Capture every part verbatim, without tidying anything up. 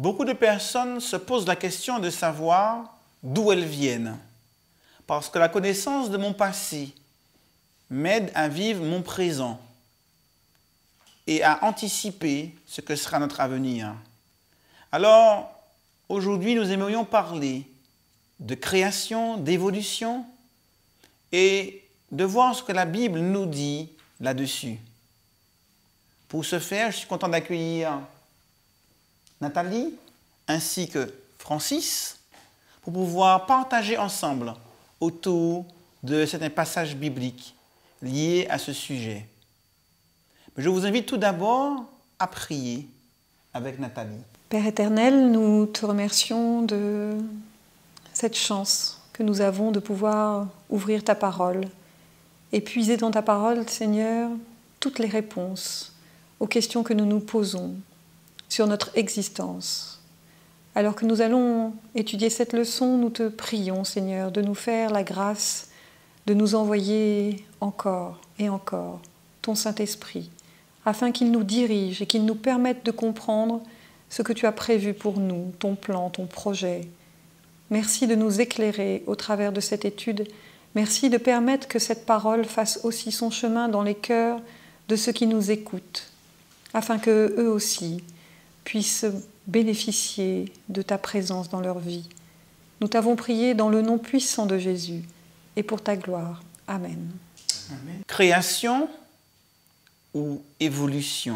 Beaucoup de personnes se posent la question de savoir d'où elles viennent. Parce que la connaissance de mon passé m'aide à vivre mon présent et à anticiper ce que sera notre avenir. Alors, aujourd'hui, nous aimerions parler de création, d'évolution et de voir ce que la Bible nous dit là-dessus. Pour ce faire, je suis content d'accueillir Nathalie ainsi que Francis pour pouvoir partager ensemble autour de certains passages bibliques liés à ce sujet. Je vous invite tout d'abord à prier avec Nathalie. Père éternel, nous te remercions de cette chance que nous avons de pouvoir ouvrir ta parole et puiser dans ta parole, Seigneur, toutes les réponses aux questions que nous nous posons sur notre existence. Alors que nous allons étudier cette leçon, nous te prions, Seigneur, de nous faire la grâce de nous envoyer encore et encore ton Saint-Esprit, afin qu'il nous dirige et qu'il nous permette de comprendre ce que tu as prévu pour nous, ton plan, ton projet. Merci de nous éclairer au travers de cette étude. Merci de permettre que cette parole fasse aussi son chemin dans les cœurs de ceux qui nous écoutent, afin qu'eux aussi puissent bénéficier de ta présence dans leur vie. Nous t'avons prié dans le nom puissant de Jésus et pour ta gloire. Amen. Amen. Création ou évolution.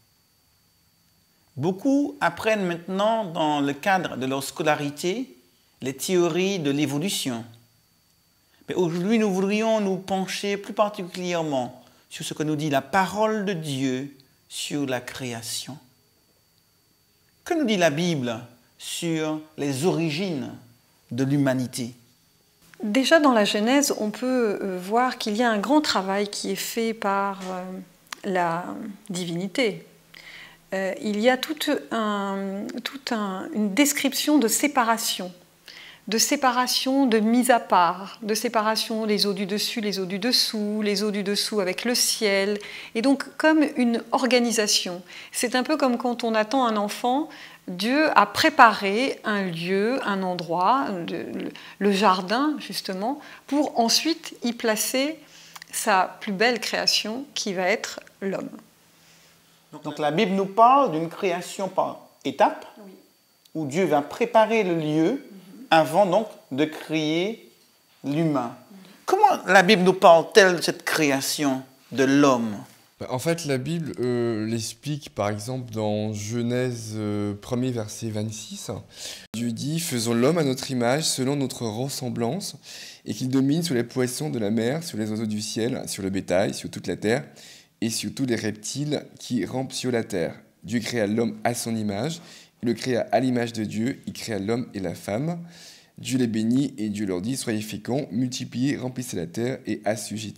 Beaucoup apprennent maintenant dans le cadre de leur scolarité les théories de l'évolution. Mais aujourd'hui, nous voudrions nous pencher plus particulièrement sur ce que nous dit la parole de Dieu sur la création. Que nous dit la Bible sur les origines de l'humanité? Déjà dans la Genèse, on peut voir qu'il y a un grand travail qui est fait par la divinité. Il y a toute, un, toute un, une description de séparation, de séparation, de mise à part, de séparation des eaux du dessus, les eaux du dessous, les eaux du dessous avec le ciel, et donc comme une organisation. C'est un peu comme quand on attend un enfant. Dieu a préparé un lieu, un endroit, le jardin justement, pour ensuite y placer sa plus belle création qui va être l'homme. Donc la Bible nous parle d'une création par étapes, oui, où Dieu va préparer le lieu mm-hmm. avant donc de créer l'humain. Mm-hmm. Comment la Bible nous parle-t-elle de cette création de l'homme? En fait, la Bible euh, l'explique, par exemple, dans Genèse euh, premier, verset vingt-six. Dieu dit « Faisons l'homme à notre image, selon notre ressemblance, et qu'il domine sur les poissons de la mer, sur les oiseaux du ciel, sur le bétail, sur toute la terre, et sur tous les reptiles qui rampent sur la terre. Dieu créa l'homme à son image, il le créa à l'image de Dieu, il créa l'homme et la femme. Dieu les bénit, et Dieu leur dit « Soyez féconds, multipliez, remplissez la terre, et assujettissez-la. »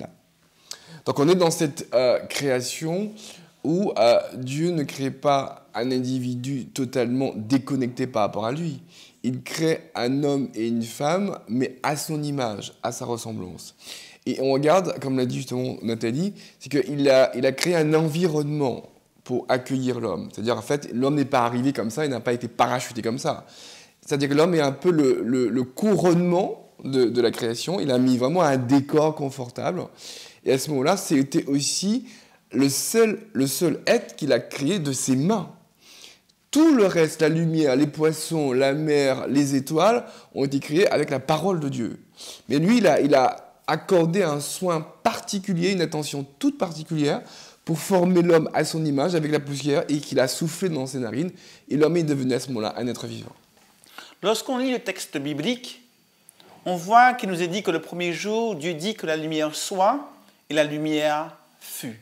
Donc on est dans cette euh, création où euh, Dieu ne crée pas un individu totalement déconnecté par rapport à lui. Il crée un homme et une femme, mais à son image, à sa ressemblance. Et on regarde, comme l'a dit justement Nathalie, c'est qu'il a, il a créé un environnement pour accueillir l'homme. C'est-à-dire, en fait, l'homme n'est pas arrivé comme ça, il n'a pas été parachuté comme ça. C'est-à-dire que l'homme est un peu le, le, le couronnement de, de la création. Il a mis vraiment un décor confortable. Et à ce moment-là, c'était aussi le seul, le seul être qu'il a créé de ses mains. Tout le reste, la lumière, les poissons, la mer, les étoiles, ont été créés avec la parole de Dieu. Mais lui, il a, il a accordé un soin particulier, une attention toute particulière pour former l'homme à son image avec la poussière et qu'il a soufflé dans ses narines. Et l'homme est devenu à ce moment-là un être vivant. Lorsqu'on lit le texte biblique, on voit qu'il nous est dit que le premier jour, Dieu dit que la lumière soit, et la lumière fut.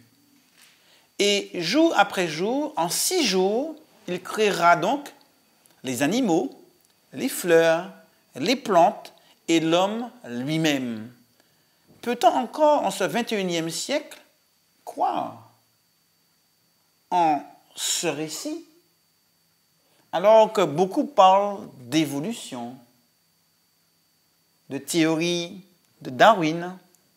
Et jour après jour, en six jours, il créera donc les animaux, les fleurs, les plantes et l'homme lui-même. Peut-on encore, en ce vingt et unième siècle, croire en ce récit, alors que beaucoup parlent d'évolution, de théorie de Darwin?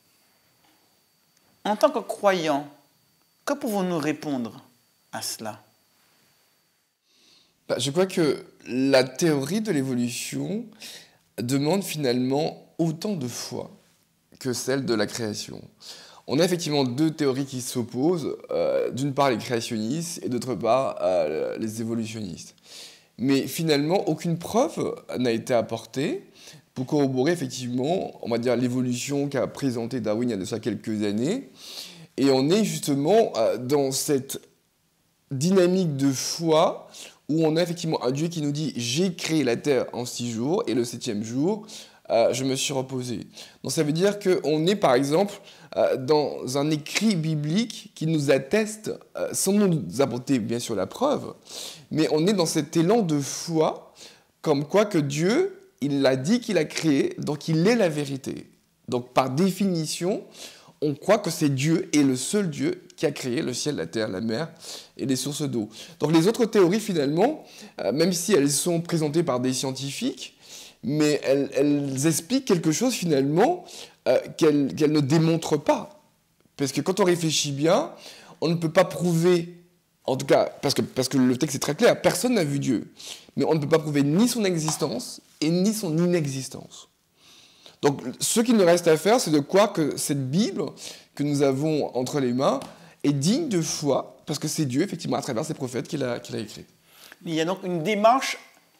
En tant que croyants, que pouvons-nous répondre à cela? Bah, je crois que la théorie de l'évolution demande finalement autant de foi que celle de la création. On a effectivement deux théories qui s'opposent, euh, d'une part les créationnistes et d'autre part euh, les évolutionnistes. Mais finalement, aucune preuve n'a été apportée pour corroborer effectivement, on va dire, l'évolution qu'a présentée Darwin il y a de ça quelques années. Et on est justement euh, dans cette dynamique de foi où on a effectivement un Dieu qui nous dit « j'ai créé la terre en six jours et le septième jour, euh, je me suis reposé ». Donc ça veut dire qu'on est par exemple euh, dans un écrit biblique qui nous atteste, euh, sans nous apporter bien sûr la preuve, mais on est dans cet élan de foi, comme quoi que Dieu, il l'a dit qu'il a créé, donc il est la vérité. Donc par définition, on croit que c'est Dieu et le seul Dieu qui a créé le ciel, la terre, la mer et les sources d'eau. Donc les autres théories, finalement, euh, même si elles sont présentées par des scientifiques, mais elles, elles expliquent quelque chose, finalement, euh, qu'elles, qu'elles ne démontrent pas. Parce que quand on réfléchit bien, on ne peut pas prouver, en tout cas, parce que, parce que le texte est très clair, personne n'a vu Dieu. Mais on ne peut pas prouver ni son existence et ni son inexistence. Donc, ce qu'il nous reste à faire, c'est de croire que cette Bible que nous avons entre les mains est digne de foi, parce que c'est Dieu, effectivement, à travers ses prophètes, qu'il a, qu'il a écrit. Il y a donc une démarche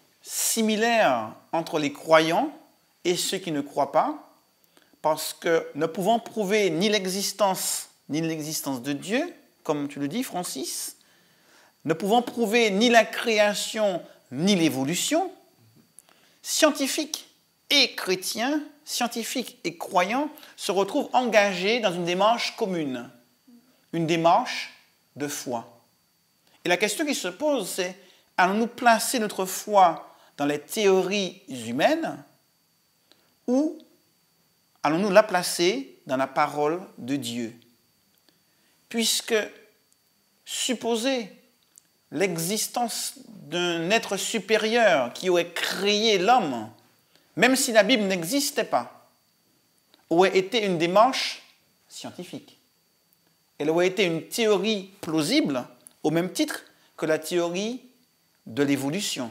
similaire entre les croyants et ceux qui ne croient pas, parce que ne pouvant prouver ni l'existence ni l'existence de Dieu, comme tu le dis, Francis, ne pouvant prouver ni la création ni l'évolution, scientifiques et chrétiens, scientifiques et croyants se retrouvent engagés dans une démarche commune, une démarche de foi. Et la question qui se pose, c'est, allons-nous placer notre foi dans les théories humaines ou allons-nous la placer dans la parole de Dieu? Puisque supposer l'existence d'un être supérieur qui aurait créé l'homme, même si la Bible n'existait pas, aurait été une démarche scientifique. Elle aurait été une théorie plausible au même titre que la théorie de l'évolution.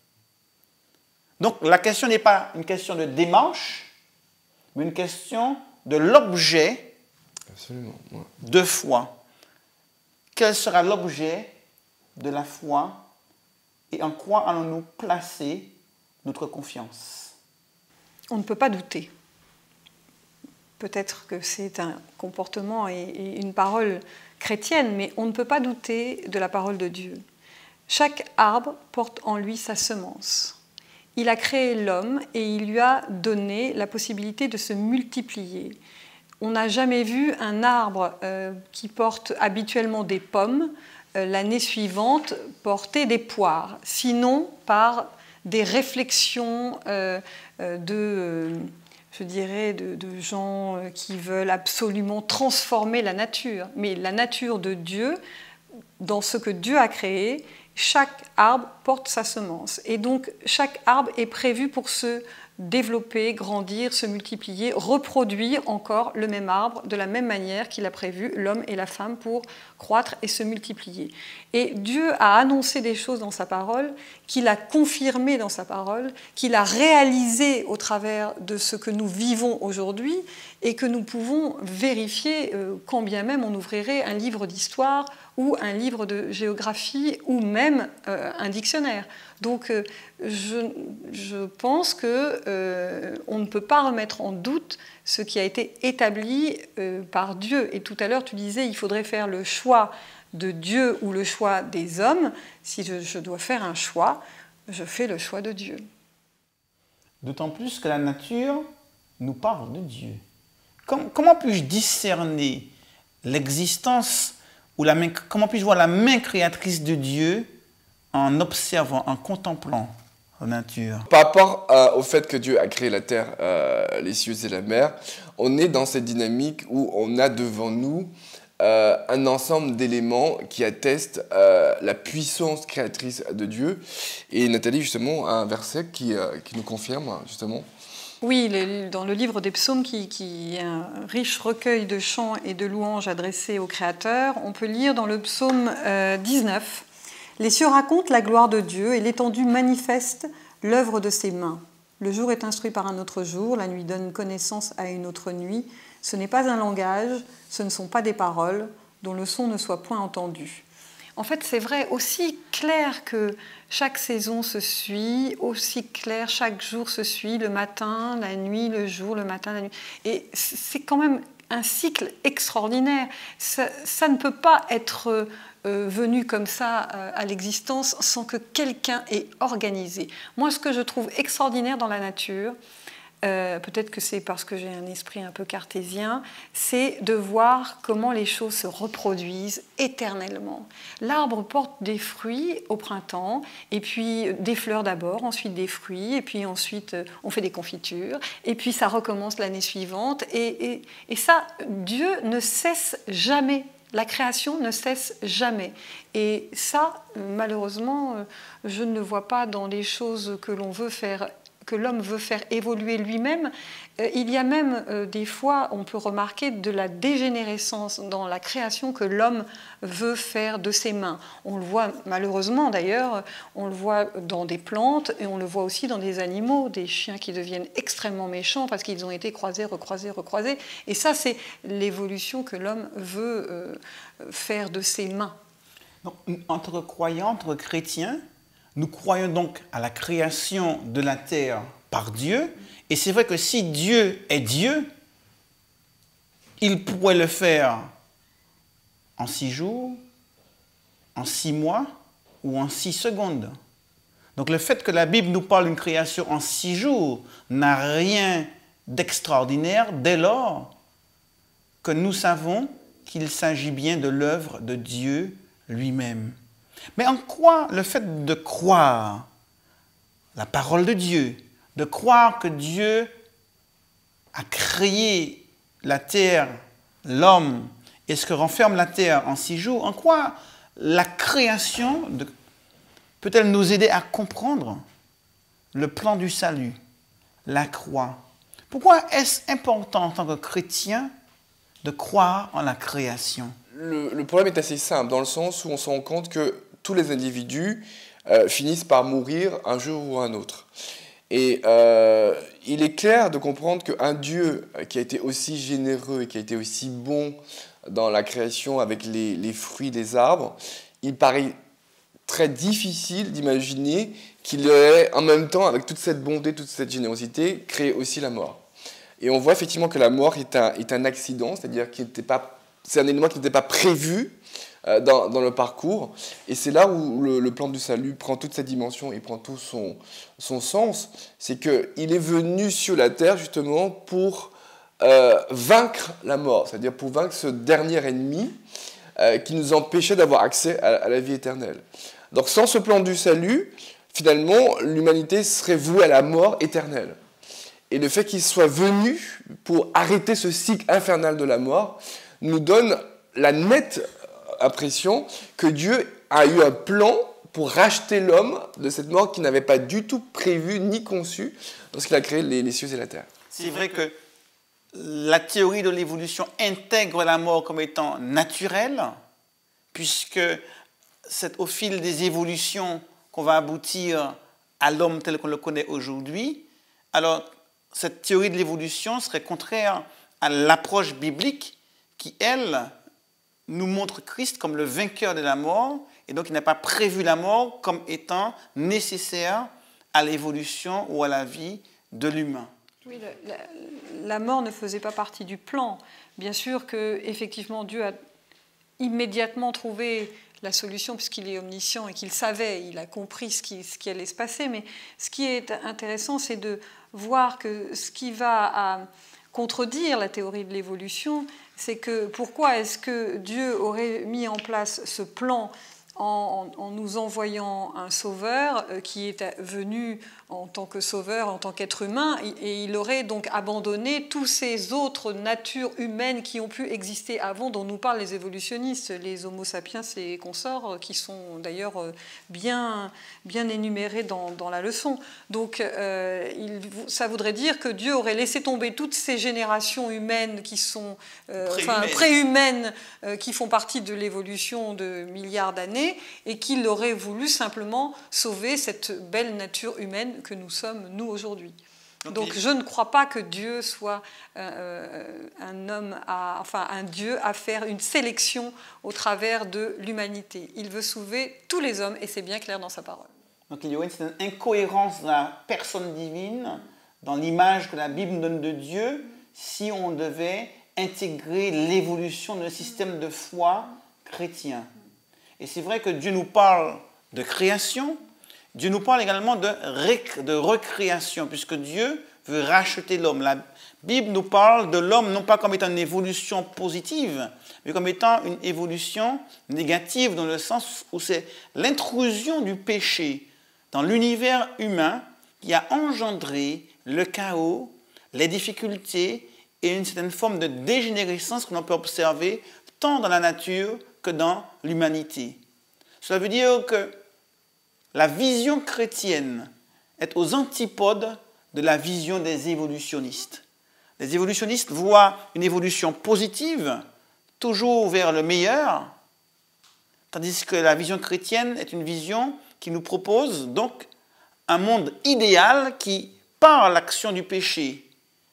Donc la question n'est pas une question de démarche, mais une question de l'objet ouais. de foi. Quel sera l'objet de la foi et en quoi allons-nous placer notre confiance? On ne peut pas douter. Peut-être que c'est un comportement et une parole chrétienne, mais on ne peut pas douter de la parole de Dieu. Chaque arbre porte en lui sa semence. Il a créé l'homme et il lui a donné la possibilité de se multiplier. On n'a jamais vu un arbre euh, qui porte habituellement des pommes, euh, l'année suivante porter des poires, sinon par des réflexions euh, euh, de... Euh, je dirais, de, de gens qui veulent absolument transformer la nature. Mais la nature de Dieu, dans ce que Dieu a créé, chaque arbre porte sa semence. Et donc, chaque arbre est prévu pour se développer, grandir, se multiplier, reproduire encore le même arbre de la même manière qu'il a prévu l'homme et la femme pour croître et se multiplier. Et Dieu a annoncé des choses dans sa parole, qu'il a confirmées dans sa parole, qu'il a réalisées au travers de ce que nous vivons aujourd'hui et que nous pouvons vérifier euh, quand bien même on ouvrirait un livre d'histoire ou un livre de géographie ou même euh, un dictionnaire. Donc euh, je, je pense qu'on euh, ne peut pas remettre en doute ce qui a été établi euh, par Dieu. Et tout à l'heure, tu disais il faudrait faire le choix de Dieu ou le choix des hommes. Si je, je dois faire un choix, je fais le choix de Dieu. D'autant plus que la nature nous parle de Dieu. Comment, comment puis-je discerner l'existence ou la main, comment puis-je voir la main créatrice de Dieu en observant, en contemplant la nature? Par rapport euh, au fait que Dieu a créé la terre, euh, les cieux et la mer, on est dans cette dynamique où on a devant nous euh, un ensemble d'éléments qui attestent euh, la puissance créatrice de Dieu. Et Nathalie, justement, a un verset qui, euh, qui nous confirme, justement. Oui, dans le livre des psaumes, qui, qui est un riche recueil de chants et de louanges adressés au Créateur, on peut lire dans le psaume euh, dix-neuf, Les cieux racontent la gloire de Dieu et l'étendue manifeste l'œuvre de ses mains. Le jour est instruit par un autre jour, la nuit donne connaissance à une autre nuit. Ce n'est pas un langage, ce ne sont pas des paroles, dont le son ne soit point entendu. En fait, c'est vrai, aussi clair que chaque saison se suit, aussi clair, chaque jour se suit, le matin, la nuit, le jour, le matin, la nuit. Et c'est quand même un cycle extraordinaire. Ça, ça ne peut pas être euh, venu comme ça euh, à l'existence sans que quelqu'un ait organisé. Moi, ce que je trouve extraordinaire dans la nature, Euh, peut-être que c'est parce que j'ai un esprit un peu cartésien, c'est de voir comment les choses se reproduisent éternellement. L'arbre porte des fruits au printemps, et puis des fleurs d'abord, ensuite des fruits, et puis ensuite on fait des confitures, et puis ça recommence l'année suivante. Et, et, et ça, Dieu ne cesse jamais. La création ne cesse jamais. Et ça, malheureusement, je ne le vois pas dans les choses que l'on veut faire que l'homme veut faire évoluer lui-même. Euh, il y a même euh, des fois, on peut remarquer de la dégénérescence dans la création que l'homme veut faire de ses mains. On le voit malheureusement d'ailleurs, on le voit dans des plantes et on le voit aussi dans des animaux, des chiens qui deviennent extrêmement méchants parce qu'ils ont été croisés, recroisés, recroisés. Et ça, c'est l'évolution que l'homme veut euh, faire de ses mains. Donc, entre croyants, entre chrétiens, nous croyons donc à la création de la terre par Dieu. Et c'est vrai que si Dieu est Dieu, il pourrait le faire en six jours, en six mois ou en six secondes. Donc le fait que la Bible nous parle d'une création en six jours n'a rien d'extraordinaire dès lors que nous savons qu'il s'agit bien de l'œuvre de Dieu lui-même. Mais en quoi le fait de croire la parole de Dieu, de croire que Dieu a créé la terre, l'homme, et ce que renferme la terre en six jours, en quoi la création de, peut-elle nous aider à comprendre le plan du salut, la croix? Pourquoi est-ce important en tant que chrétien de croire en la création? Le, le problème est assez simple, dans le sens où on se rend compte que tous les individus euh, finissent par mourir un jour ou un autre. Et euh, il est clair de comprendre qu'un Dieu qui a été aussi généreux et qui a été aussi bon dans la création avec les, les fruits des arbres, il paraît très difficile d'imaginer qu'il aurait en même temps, avec toute cette bonté, toute cette générosité, créé aussi la mort. Et on voit effectivement que la mort est un, est un accident, c'est-à-dire qu'il n'était pas, c'est un élément qui n'était pas prévu Dans, dans le parcours, et c'est là où le, le plan du salut prend toute sa dimension et prend tout son, son sens, c'est qu'il est venu sur la terre justement pour euh, vaincre la mort, c'est-à-dire pour vaincre ce dernier ennemi euh, qui nous empêchait d'avoir accès à, à la vie éternelle. Donc sans ce plan du salut, finalement, l'humanité serait vouée à la mort éternelle. Et le fait qu'il soit venu pour arrêter ce cycle infernal de la mort nous donne la nette impression que Dieu a eu un plan pour racheter l'homme de cette mort qu'il n'avait pas du tout prévu ni conçu lorsqu'il a créé les, les cieux et la terre. C'est vrai que la théorie de l'évolution intègre la mort comme étant naturelle, puisque c'est au fil des évolutions qu'on va aboutir à l'homme tel qu'on le connaît aujourd'hui. Alors, cette théorie de l'évolution serait contraire à l'approche biblique qui, elle, nous montre Christ comme le vainqueur de la mort, et donc il n'a pas prévu la mort comme étant nécessaire à l'évolution ou à la vie de l'humain. Oui, la, la mort ne faisait pas partie du plan. Bien sûr que effectivement Dieu a immédiatement trouvé la solution puisqu'il est omniscient et qu'il savait, il a compris ce qui, ce qui allait se passer. Mais ce qui est intéressant, c'est de voir que ce qui va à contredire la théorie de l'évolution, c'est que pourquoi est-ce que Dieu aurait mis en place ce plan en, en, en nous envoyant un sauveur euh, qui est venu en tant que sauveur, en tant qu'être humain, et il aurait donc abandonné toutes ces autres natures humaines qui ont pu exister avant, dont nous parlent les évolutionnistes, les Homo sapiens et consorts, qui sont d'ailleurs bien, bien énumérés dans, dans la leçon. Donc euh, il, ça voudrait dire que Dieu aurait laissé tomber toutes ces générations humaines qui sont euh, enfin, préhumaines, euh, qui font partie de l'évolution de milliards d'années, incarné et qu'il aurait voulu simplement sauver cette belle nature humaine que nous sommes, nous, aujourd'hui. Donc je ne crois pas que Dieu soit euh, un homme, à, enfin un Dieu à faire une sélection au travers de l'humanité. Il veut sauver tous les hommes et c'est bien clair dans sa parole. Donc il y aurait une incohérence de la personne divine, dans l'image que la Bible donne de Dieu, si on devait intégrer l'évolution d'un système de foi chrétien. Et c'est vrai que Dieu nous parle de création, Dieu nous parle également de, ré- de recréation, puisque Dieu veut racheter l'homme. La Bible nous parle de l'homme non pas comme étant une évolution positive, mais comme étant une évolution négative, dans le sens où c'est l'intrusion du péché dans l'univers humain qui a engendré le chaos, les difficultés et une certaine forme de dégénérescence que l'on peut observer tant dans la nature que dans l'humanité. Cela veut dire que la vision chrétienne est aux antipodes de la vision des évolutionnistes. Les évolutionnistes voient une évolution positive, toujours vers le meilleur, tandis que la vision chrétienne est une vision qui nous propose donc un monde idéal qui, par l'action du péché,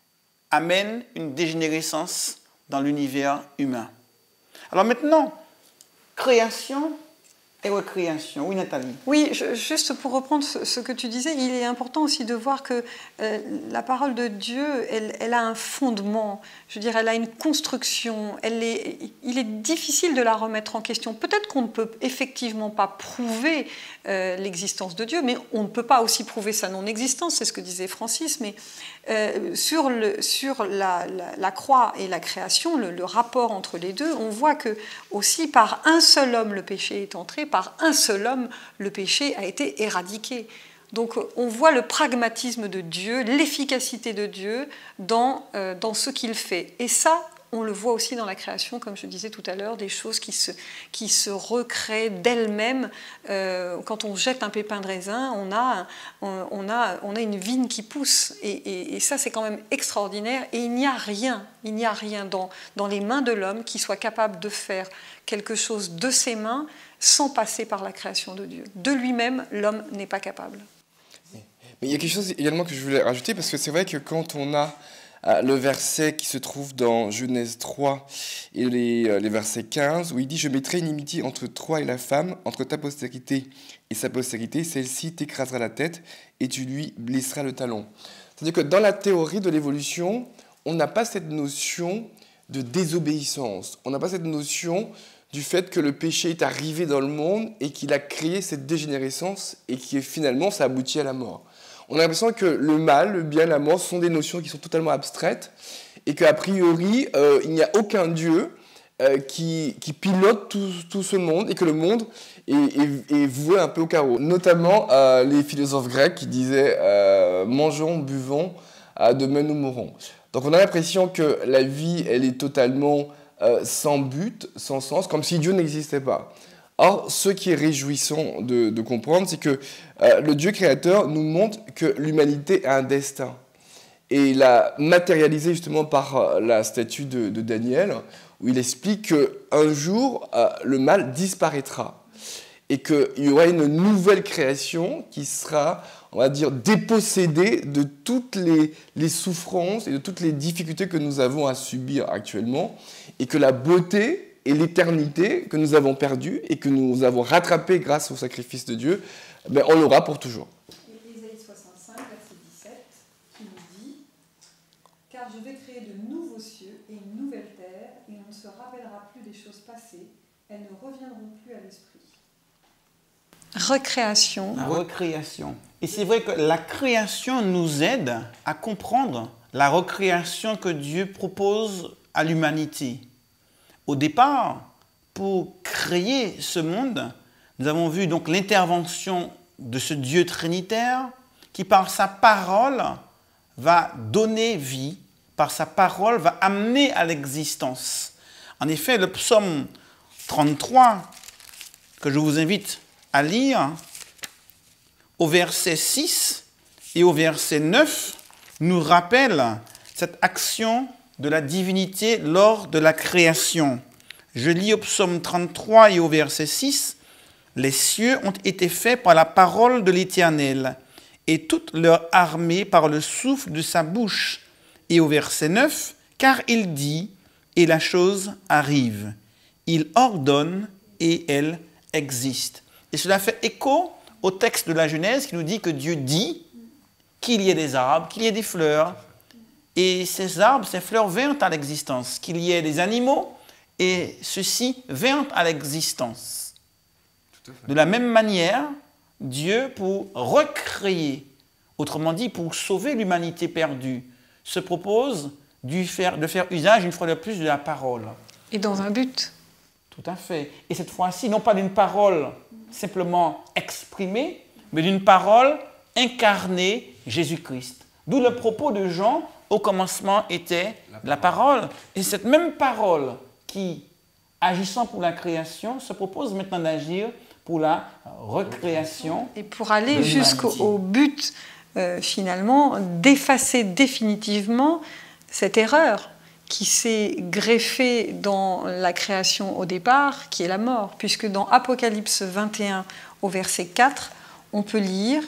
amène une dégénérescence dans l'univers humain. Alors maintenant, création et recréation. Oui, Nathalie. Oui, je, juste pour reprendre ce, ce que tu disais, il est important aussi de voir que euh, la parole de Dieu, elle, elle a un fondement, je veux dire, elle a une construction, elle est, il est difficile de la remettre en question. Peut-être qu'on ne peut effectivement pas prouver euh, l'existence de Dieu, mais on ne peut pas aussi prouver sa non-existence, c'est ce que disait Francis, mais euh, sur, le, sur la, la, la croix et la création, le, le rapport entre les deux, on voit que aussi par un seul homme le péché est entré, par un seul homme, le péché a été éradiqué. Donc on voit le pragmatisme de Dieu, l'efficacité de Dieu dans, euh, dans ce qu'il fait. Et ça, on le voit aussi dans la création, comme je disais tout à l'heure, des choses qui se, qui se recréent d'elles-mêmes. Euh, quand on jette un pépin de raisin, on a, on, on a, on a une vigne qui pousse. Et, et, et ça, c'est quand même extraordinaire. Et il n'y a rien, il n'y a rien dans, dans les mains de l'homme qui soit capable de faire quelque chose de ses mains sans passer par la création de Dieu. De lui-même, l'homme n'est pas capable. Mais il y a quelque chose également que je voulais rajouter, parce que c'est vrai que quand on a euh, le verset qui se trouve dans Genèse trois et les, euh, les versets quinze, où il dit « Je mettrai une inimitié entre toi et la femme, entre ta postérité et sa postérité, celle-ci t'écrasera la tête et tu lui blesseras le talon. » C'est-à-dire que dans la théorie de l'évolution, on n'a pas cette notion de désobéissance, on n'a pas cette notion du fait que le péché est arrivé dans le monde et qu'il a créé cette dégénérescence et qui finalement ça aboutit à la mort. On a l'impression que le mal, le bien, la mort sont des notions qui sont totalement abstraites et qu'a priori euh, il n'y a aucun Dieu euh, qui, qui pilote tout, tout ce monde et que le monde est, est, est voué un peu au chaos. Notamment euh, les philosophes grecs qui disaient euh, « mangeons, buvons, euh, demain nous mourrons ». Donc on a l'impression que la vie elle est totalement Euh, sans but, sans sens, comme si Dieu n'existait pas. Or, ce qui est réjouissant de, de comprendre, c'est que euh, le Dieu créateur nous montre que l'humanité a un destin. Et il a matérialisé justement par euh, la statue de, de Daniel, où il explique qu'un jour, euh, le mal disparaîtra. Et qu'il y aura une nouvelle création qui sera, on va dire, dépossédée de toutes les, les souffrances et de toutes les difficultés que nous avons à subir actuellement. Et que la beauté et l'éternité que nous avons perdues et que nous avons rattrapées grâce au sacrifice de Dieu, ben on l'aura pour toujours. Et Ésaïe soixante-cinq, verset dix-sept, qui nous dit « Car je vais créer de nouveaux cieux et une nouvelle terre, et on ne se rappellera plus des choses passées, elles ne reviendront plus à l'esprit. » Recréation. La recréation. Et c'est vrai que la création nous aide à comprendre la recréation que Dieu propose à l'humanité. Au départ, pour créer ce monde, nous avons vu donc l'intervention de ce Dieu trinitaire qui, par sa parole, va donner vie, par sa parole, va amener à l'existence. En effet, le psaume trente-trois, que je vous invite à lire, au verset six et au verset neuf, nous rappelle cette action de la divinité lors de la création. Je lis au psaume trente-trois et au verset six, « Les cieux ont été faits par la parole de l'Éternel, et toute leur armée par le souffle de sa bouche. Et au verset neuf, car il dit, et la chose arrive. Il ordonne, et elle existe. Et cela fait écho au texte de la Genèse qui nous dit que Dieu dit qu'il y ait des arbres, qu'il y ait des fleurs. Et ces arbres, ces fleurs vinrent à l'existence. Qu'il y ait des animaux, et ceux-ci vinrent à l'existence. De la même manière, Dieu, pour recréer, autrement dit, pour sauver l'humanité perdue, se propose de faire, de faire usage, une fois de plus, de la parole. Et dans un but. Tout à fait. Et cette fois-ci, non pas d'une parole simplement exprimée, mais d'une parole incarnée, Jésus-Christ. D'où le propos de Jean, au commencement était la parole. Et cette même parole qui, agissant pour la création, se propose maintenant d'agir pour la recréation. Et pour aller jusqu'au but, euh, finalement, d'effacer définitivement cette erreur qui s'est greffée dans la création au départ, qui est la mort. Puisque dans Apocalypse vingt et un, au verset quatre, on peut lire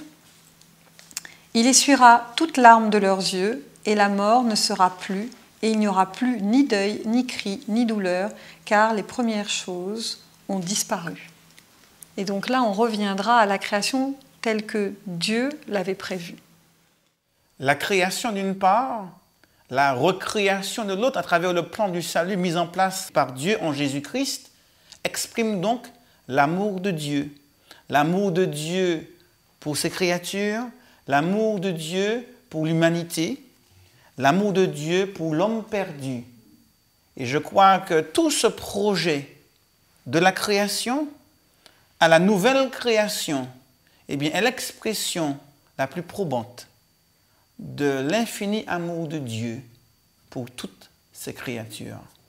« Il essuiera toute larme de leurs yeux, et la mort ne sera plus, et il n'y aura plus ni deuil, ni cri, ni douleur, car les premières choses ont disparu. » Et donc là, on reviendra à la création telle que Dieu l'avait prévue. La création d'une part, la recréation de l'autre à travers le plan du salut mis en place par Dieu en Jésus-Christ, exprime donc l'amour de Dieu. L'amour de Dieu pour ses créatures, l'amour de Dieu pour l'humanité, l'amour de Dieu pour l'homme perdu. Et je crois que tout ce projet de la création à la nouvelle création, eh bien, est l'expression la plus probante de l'infini amour de Dieu pour toutes ses créatures.